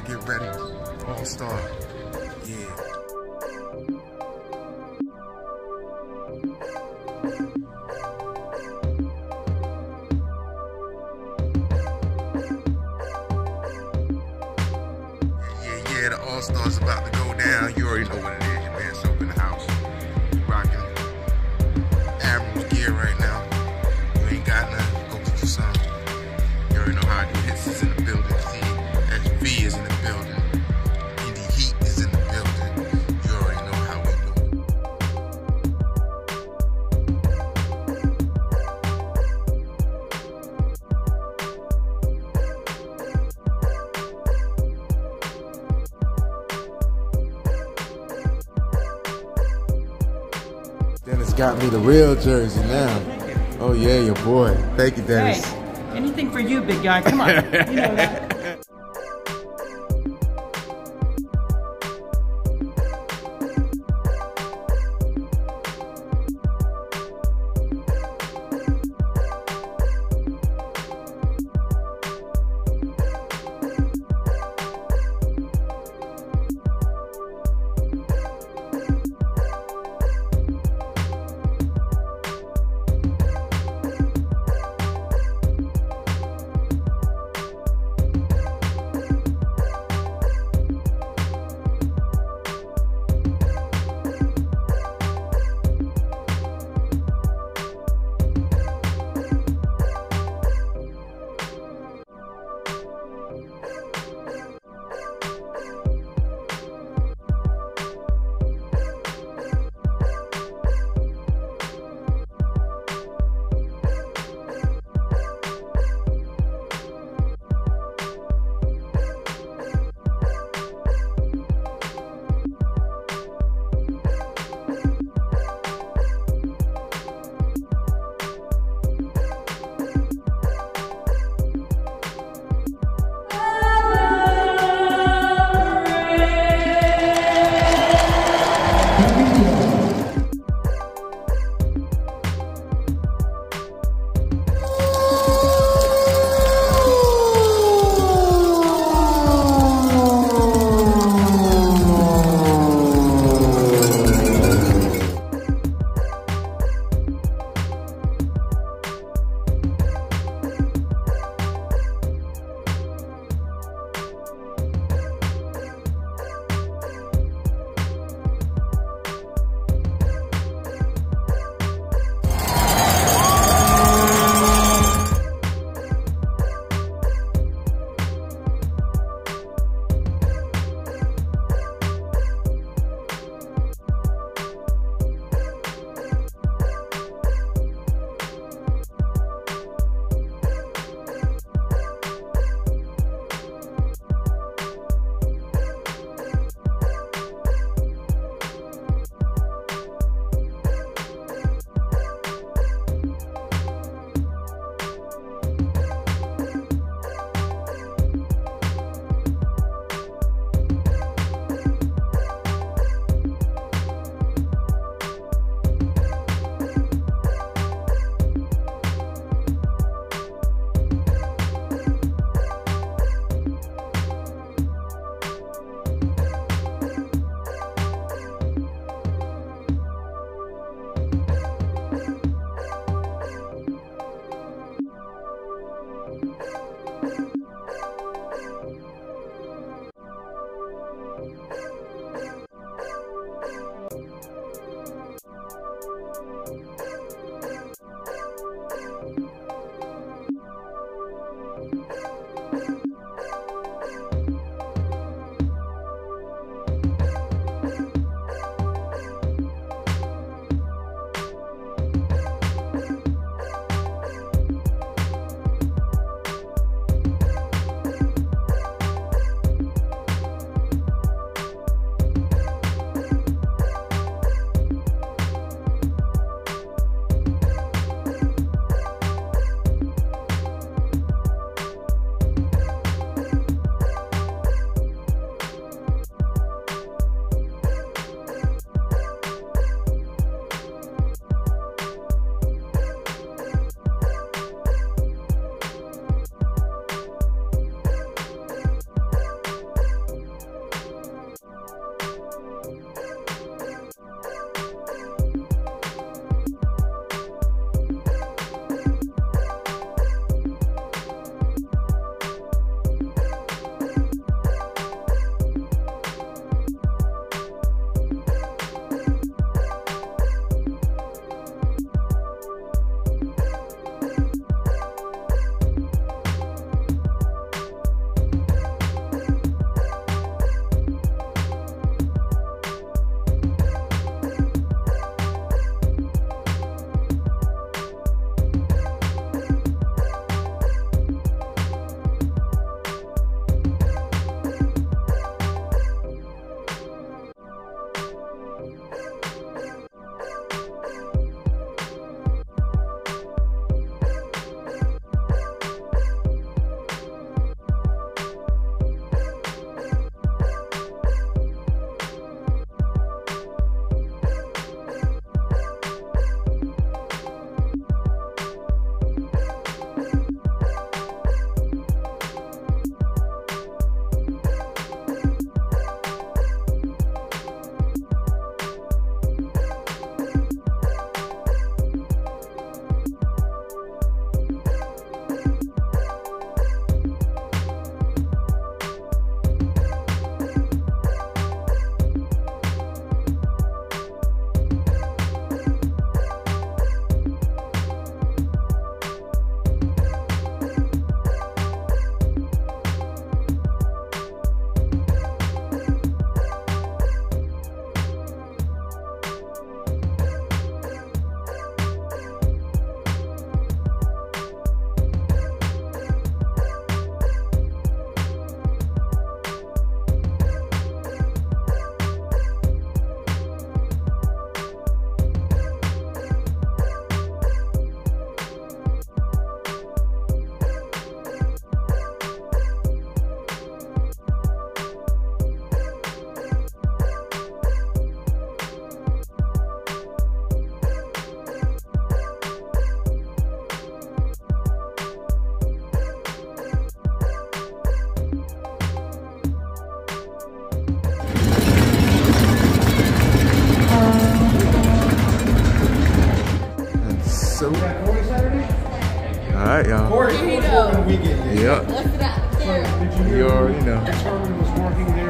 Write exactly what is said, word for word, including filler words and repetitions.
get ready. All-Star. Yeah. Yeah, yeah, the All-Star's about to go down. You already know what it is. Your man Sope in the house. Rocking Admiral's gear right now. You ain't got nothing. Go get you some. You already know how I do. Hits is in the building. See, S V is in the building. Indieheat is in the building. You already know how we do. Dennis got me the real jersey now. Oh yeah, your boy. Thank you, Dennis. Hey, anything for you, big guy. Come on. You know that. Sope. All right, y'all. Corey, Here you go. weekend. Yep. What's it up there? Did you You hear already know. Herman was working there?